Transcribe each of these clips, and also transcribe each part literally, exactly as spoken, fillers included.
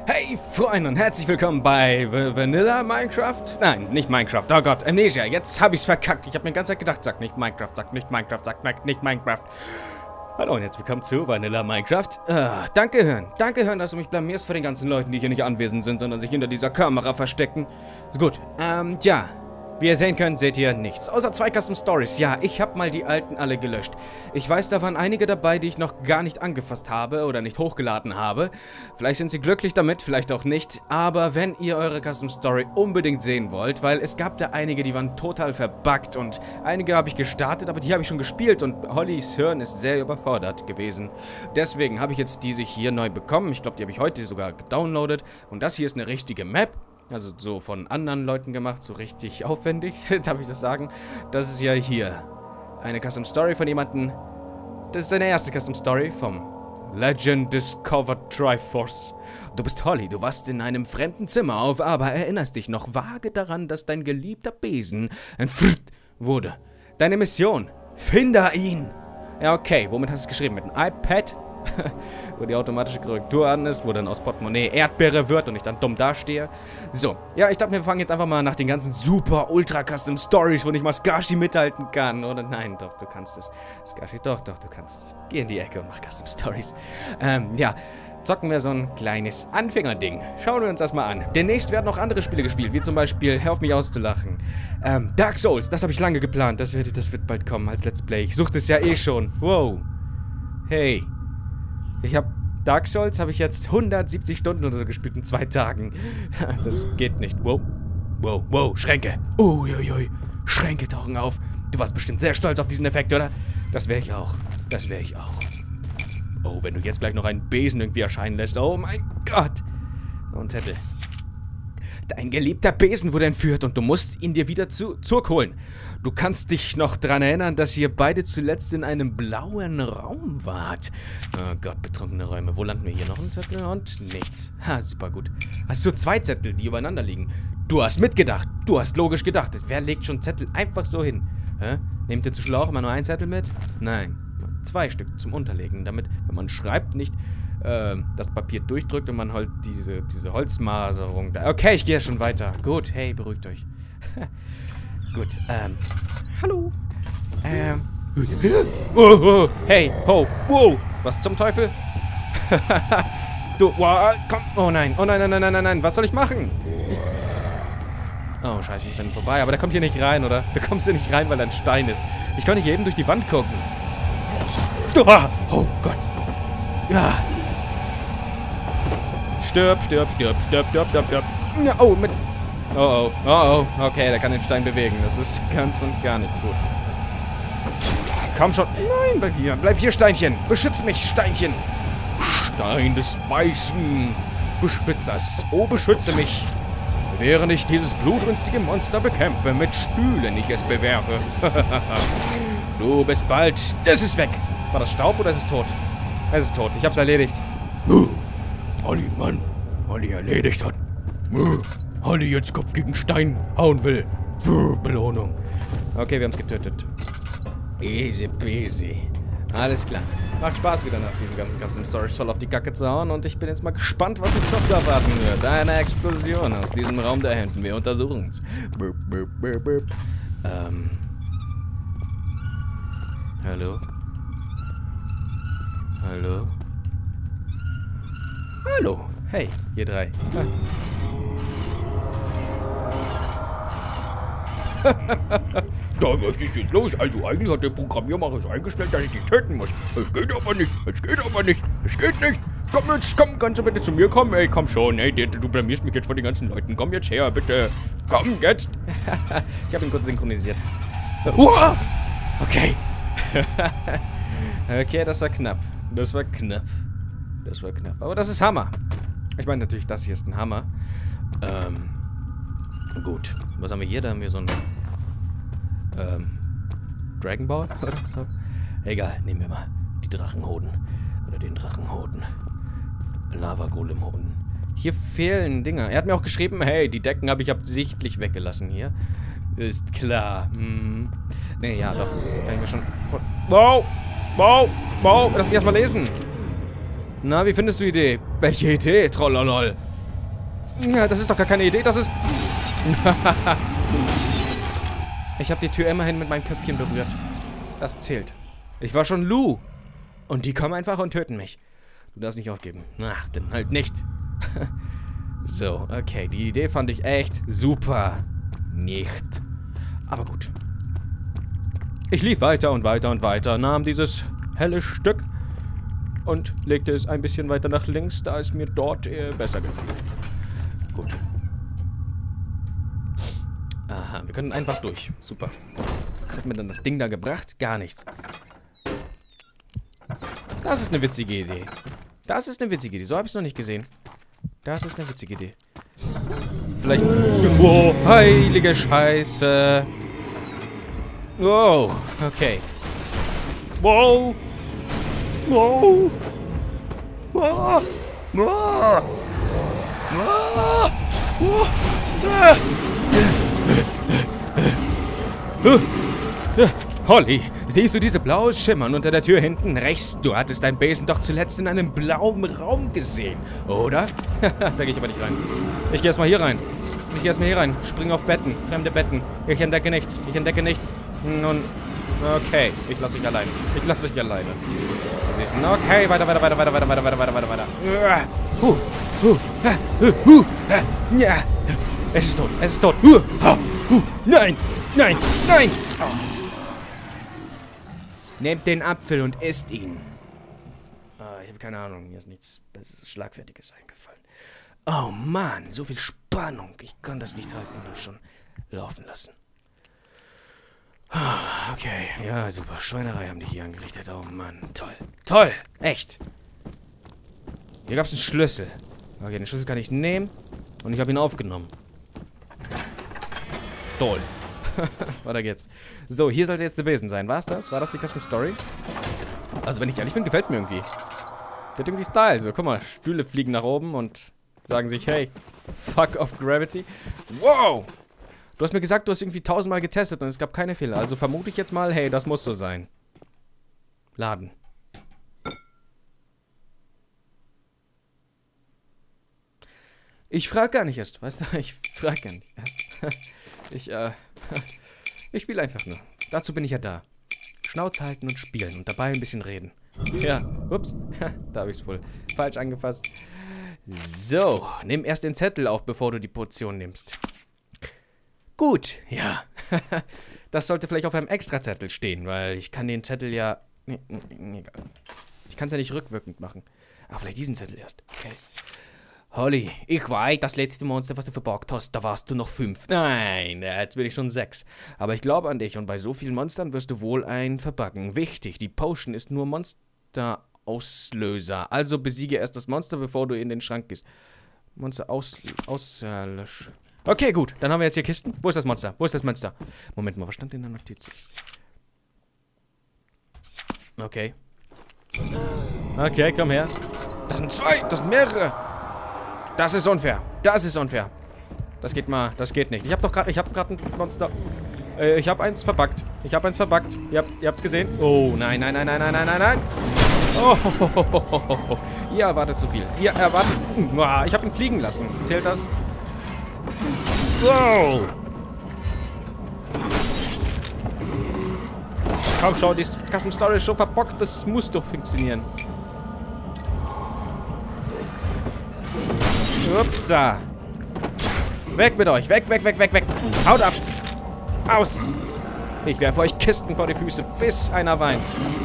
Hey Freunde und herzlich willkommen bei V Vanilla Minecraft. Nein, nicht Minecraft. Oh Gott, Amnesia. Jetzt habe ich es verkackt. Ich habe mir die ganze Zeit gedacht, sag nicht Minecraft, sag nicht Minecraft, sag nicht Minecraft. Hallo und herzlich willkommen zu Vanilla Minecraft. Ah, danke hören. Danke hören, dass du mich blamierst vor den ganzen Leuten, die hier nicht anwesend sind, sondern sich hinter dieser Kamera verstecken. Ist gut. Ähm, ja. Wie ihr sehen könnt, seht ihr nichts. Außer zwei Custom Stories. Ja, ich habe mal die alten alle gelöscht. Ich weiß, da waren einige dabei, die ich noch gar nicht angefasst habe oder nicht hochgeladen habe. Vielleicht sind sie glücklich damit, vielleicht auch nicht. Aber wenn ihr eure Custom Story unbedingt sehen wollt, weil es gab da einige, die waren total verbuggt und einige habe ich gestartet, aber die habe ich schon gespielt und Hollys Hirn ist sehr überfordert gewesen. Deswegen habe ich jetzt diese hier neu bekommen. Ich glaube, die habe ich heute sogar gedownloadet. Und das hier ist eine richtige Map. Also so von anderen Leuten gemacht, so richtig aufwendig, darf ich das sagen? Das ist ja hier eine Custom Story von jemandem. Das ist seine erste Custom Story vom Legend Discovered Triforce. Du bist Holly, du warst in einem fremden Zimmer auf, aber erinnerst dich noch vage daran, dass dein geliebter Besen entfrrt wurde. Deine Mission, finde ihn! Ja, okay, womit hast du es geschrieben? Mit einem iPad? Wo die automatische Korrektur an ist, wo dann aus Portemonnaie Erdbeere wird und ich dann dumm dastehe. So, ja, ich dachte, wir fangen jetzt einfach mal nach den ganzen super ultra custom Stories, wo nicht mal Skashi mithalten kann. Oder nein, doch, du kannst es. Skashi, doch, doch, du kannst es. Geh in die Ecke und mach Custom Stories. Ähm, ja, zocken wir so ein kleines Anfängerding. Schauen wir uns das mal an. Demnächst werden noch andere Spiele gespielt, wie zum Beispiel Hör auf mich auszulachen. Ähm, Dark Souls, das habe ich lange geplant. Das wird, das wird bald kommen als Let's Play. Ich suchte es ja eh schon. Wow. Hey. Ich habe Dark Souls, habe ich jetzt hundertsiebzig Stunden oder so gespielt in zwei Tagen. Das geht nicht. Wow. Wow, wow, Schränke. Uiuiui. Schränke tauchen auf. Du warst bestimmt sehr stolz auf diesen Effekt, oder? Das wäre ich auch. Das wäre ich auch. Oh, wenn du jetzt gleich noch einen Besen irgendwie erscheinen lässt. Oh mein Gott. Und Zettel. Dein geliebter Besen wurde entführt und du musst ihn dir wieder zu, zurückholen. Du kannst dich noch daran erinnern, dass ihr beide zuletzt in einem blauen Raum wart. Oh Gott, betrunkene Räume. Wo landen wir hier? Noch ein Zettel und nichts. Ha, super gut. Hast du zwei Zettel, die übereinander liegen? Du hast mitgedacht. Du hast logisch gedacht. Wer legt schon Zettel einfach so hin? Hä? Nehmt ihr zu Schlauch immer nur einen Zettel mit? Nein. Zwei Stück zum Unterlegen, damit, wenn man schreibt, nicht das Papier durchdrückt und man halt diese, diese Holzmaserung. Okay, ich gehe ja schon weiter. Gut, hey, beruhigt euch. Gut, ähm. Hallo. Ähm. Oh, oh, hey, ho, wow. Was zum Teufel? Du, wow, komm. Oh nein, oh nein, nein, nein, nein, nein. Was soll ich machen? Ich oh, scheiße, ich muss dann vorbei. Aber der kommt hier nicht rein, oder? Da kommst du nicht rein, weil da ein Stein ist. Ich kann nicht eben durch die Wand gucken. Oh Gott. Ja. Stirb, stirb, stirb, stirb, stirb, stirb, stirb. Oh, mit... Oh, oh, oh, oh. Okay, der kann den Stein bewegen. Das ist ganz und gar nicht gut. Komm schon. Nein, bleib hier. Bleib hier, Steinchen. Beschütz mich, Steinchen. Stein des weißen Beschützers. Oh, beschütze mich. Während ich dieses blutrünstige Monster bekämpfe, mit Stühlen ich es bewerfe. Du bist bald... Das ist weg. War das Staub oder ist es tot? Es ist tot. Ich hab's erledigt. Holly, Mann. Holly erledigt hat. Holly jetzt Kopf gegen Stein hauen will. Belohnung. Okay, wir haben's getötet. Easy peasy. Alles klar. Macht Spaß wieder nach diesen ganzen Custom Stories voll auf die Kacke zu hauen und ich bin jetzt mal gespannt, was uns noch zu erwarten wird. Eine Explosion aus diesem Raum da hinten. Wir untersuchen's. Burp, burp, burp, burp. Ähm. Hallo? Hallo? Hallo. Hey, ihr drei. Da, was ist jetzt los? Also eigentlich hat der Programmierer es eingestellt, dass ich dich töten muss. Es geht aber nicht. Es geht aber nicht. Es geht nicht. Komm jetzt, komm, kannst du bitte zu mir kommen? Ey, komm schon. Ey, du blamierst mich jetzt vor den ganzen Leuten. Komm jetzt her, bitte. Komm jetzt. Ich habe ihn kurz synchronisiert. Uah! Okay. Okay, das war knapp. Das war knapp. Das war knapp. Aber das ist Hammer. Ich meine natürlich, das hier ist ein Hammer. Ähm. Gut. Was haben wir hier? Da haben wir so ein. Ähm. Dragon Ball? Oder so. Egal, nehmen wir mal die Drachenhoden. Oder den Drachenhoden. Lava-Golem-Hoden. Hier fehlen Dinger. Er hat mir auch geschrieben, hey, die Decken habe ich absichtlich weggelassen hier. Ist klar. Hm. Ne, ja, doch. Kann ich mir schon. Wow! Wow! Wow! Lass mich erstmal lesen. Na, wie findest du die Idee? Welche Idee? Trollolol. Ja, das ist doch gar keine Idee, das ist... Ich habe die Tür immerhin mit meinem Köpfchen berührt. Das zählt. Ich war schon Lou. Und die kommen einfach und töten mich. Du darfst nicht aufgeben. Ach, dann halt nicht. So, okay. Die Idee fand ich echt super. Nicht. Aber gut. Ich lief weiter und weiter und weiter, nahm dieses helle Stück und legte es ein bisschen weiter nach links, da es mir dort äh, besser gefiel. Gut. Aha, wir können einfach durch. Super. Was hat mir denn das Ding da gebracht? Gar nichts. Das ist eine witzige Idee. Das ist eine witzige Idee. So habe ich es noch nicht gesehen. Das ist eine witzige Idee. Vielleicht... Wow, heilige Scheiße. Wow, okay. Wow. Wow. Wow. Wow. Wow. Wow. Holly, siehst du diese blaue Schimmern unter der Tür hinten rechts? Du hattest deinen Besen doch zuletzt in einem blauen Raum gesehen, oder? Da gehe ich aber nicht rein. Ich gehe erstmal hier rein. Ich gehe erstmal hier rein. Spring auf Betten. Fremde Betten. Ich entdecke nichts. Ich entdecke nichts. Nun, okay. Ich lasse euch alleine. Ich lasse euch alleine. Okay, weiter, weiter, weiter, weiter, weiter, weiter, weiter, weiter, weiter, weiter. Huh, huh, huh, huh, ja. Es ist tot. Es ist tot. Huh, huh, nein, nein, nein. Oh. Nehmt den Apfel und isst ihn. Ah, ich habe keine Ahnung. Mir ist nichts Besseres, Schlagfertiges eingefallen. Oh Mann, so viel Spannung. Ich kann das nicht halten und schon laufen lassen. Okay, ja, super. Schweinerei haben die hier angerichtet. Oh Mann, toll. Toll, echt. Hier gab es einen Schlüssel. Okay, den Schlüssel kann ich nehmen. Und ich habe ihn aufgenommen. Toll. Weiter geht's. So, hier sollte jetzt der Besen sein. War's das? War das die Custom Story? Also, wenn ich ehrlich bin, gefällt's mir irgendwie. Der hat irgendwie Style. So, guck mal, Stühle fliegen nach oben und sagen sich, hey, fuck off Gravity. Wow! Du hast mir gesagt, du hast irgendwie tausendmal getestet und es gab keine Fehler. Also vermute ich jetzt mal, hey, das muss so sein. Laden. Ich frage gar nicht erst, weißt du? Ich frage gar nicht erst. Ich, äh, ich spiele einfach nur. Dazu bin ich ja da. Schnauze halten und spielen und dabei ein bisschen reden. Ja, ups, da habe ich es wohl falsch angefasst. So, nimm erst den Zettel auf, bevor du die Potion nimmst. Gut, ja. Das sollte vielleicht auf einem Extrazettel stehen, weil ich kann den Zettel ja... Nee, nee, egal. Ich kann es ja nicht rückwirkend machen. Ach, vielleicht diesen Zettel erst. Okay. Holly, ich weiß, das letzte Monster, was du verborgt hast, da warst du noch fünf. Nein, jetzt bin ich schon sechs. Aber ich glaube an dich und bei so vielen Monstern wirst du wohl einen verbacken. Wichtig, die Potion ist nur Monster-Auslöser. Also besiege erst das Monster, bevor du in den Schrank gehst. Monster aus... aus... Äh, lösch. Okay, gut. Dann haben wir jetzt hier Kisten. Wo ist das Monster? Wo ist das Monster? Moment mal, was stand in der Notiz? Okay. Okay, komm her. Das sind zwei, das sind mehrere. Das ist unfair. Das ist unfair. Das geht mal, das geht nicht. Ich habe doch gerade, ich habe gerade ein Monster. Äh, ich habe eins verpackt. Ich habe eins verpackt. Ihr habt, ihr habt's gesehen? Oh, nein, nein, nein, nein, nein, nein, nein, nein. Oh, ho, ho, ho, ho, ho. Ihr erwartet zu viel. Ihr erwartet... Ich habe ihn fliegen lassen. Zählt das? Wow. Komm, schau, die Custom Story ist schon verbockt. Das muss doch funktionieren. Upsa. Weg mit euch. Weg, weg, weg, weg, weg. Haut ab. Aus. Ich werfe euch Kisten vor die Füße, bis einer weint.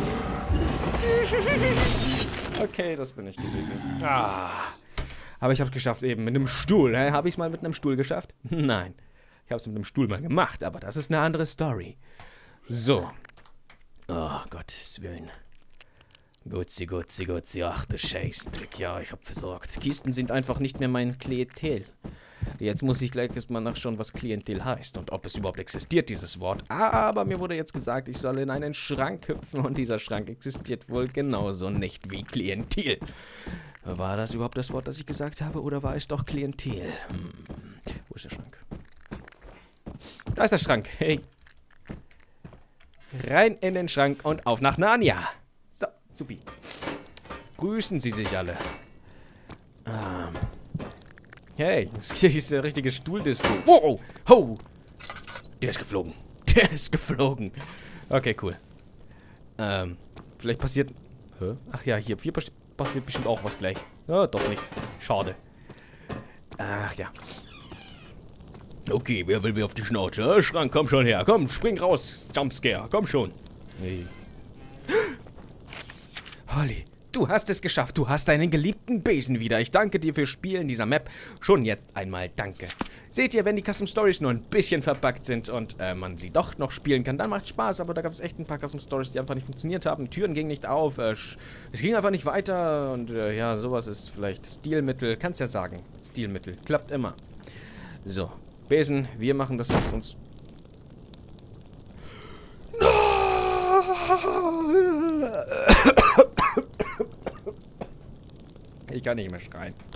Okay, das bin ich gewesen. Ah. Aber ich habe es geschafft eben mit einem Stuhl. Äh, habe ich es mal mit einem Stuhl geschafft? Nein. Ich habe es mit einem Stuhl mal gemacht, aber das ist eine andere Story. So. Oh, Gottes Willen. Gutzi, gutzi, gutzi. Ach du Scheißenblick. Ja, ich habe versorgt. Kisten sind einfach nicht mehr mein Klientel. Jetzt muss ich gleich erstmal nachschauen, was Klientel heißt und ob es überhaupt existiert, dieses Wort. Aber mir wurde jetzt gesagt, ich soll in einen Schrank hüpfen und dieser Schrank existiert wohl genauso nicht wie Klientel. War das überhaupt das Wort, das ich gesagt habe, oder war es doch Klientel? Hm. Wo ist der Schrank? Da ist der Schrank. Hey. Rein in den Schrank und auf nach Narnia. So, supi. Grüßen Sie sich alle. Ähm. Hey, das ist der richtige Stuhldisco. Wow, ho. Der ist geflogen. Der ist geflogen. Okay, cool. Ähm, vielleicht passiert... Hä? Ach ja, hier, hier passiert bestimmt auch was gleich. Ja, doch nicht. Schade. Ach ja. Okay, wer will mir auf die Schnauze? Äh, Schrank, komm schon her. Komm, spring raus. Jumpscare, komm schon. Nee. Holly, du hast es geschafft. Du hast deinen geliebten Besen wieder. Ich danke dir fürs Spielen dieser Map. Schon jetzt einmal danke. Seht ihr, wenn die Custom Stories nur ein bisschen verpackt sind und äh, man sie doch noch spielen kann, dann macht Spaß. Aber da gab es echt ein paar Custom Stories, die einfach nicht funktioniert haben. Türen gingen nicht auf. Äh, es ging einfach nicht weiter. Und äh, ja, sowas ist vielleicht Stilmittel. Kannst ja sagen. Stilmittel. Klappt immer. So. Besen, wir machen das jetzt uns... Ich kann nicht mehr schreien.